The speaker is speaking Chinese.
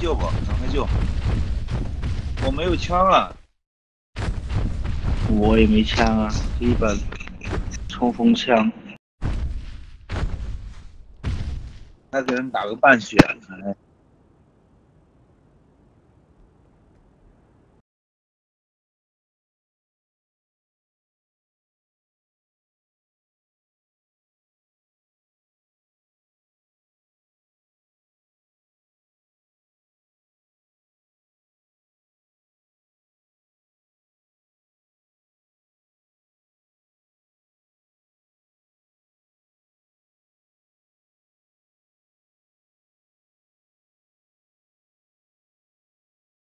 救吧，赶快救！我没有枪啊， 我也没枪啊，一把冲锋枪。 还给人打个半血，哎。